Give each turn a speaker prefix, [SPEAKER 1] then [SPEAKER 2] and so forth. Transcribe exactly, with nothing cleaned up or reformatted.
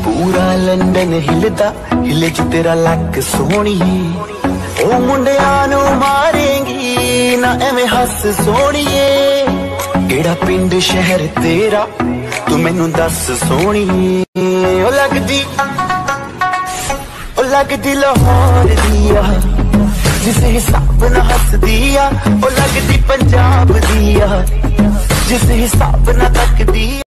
[SPEAKER 1] पूरा लंदन हिलदा हिले च तेरा लक सोहणीए ओ मुंडिया नू मारेंगी ना एवें हस सोहणीए केड़ा पिंड शहर तेरा तू मैनू दस सोहणीए ओ लगदी ओ लगदी लाहौर दिया जिस हिसाब ना हस दिया ओ लगदी पंजाब दिया जिस हिसाब ना तक दिया।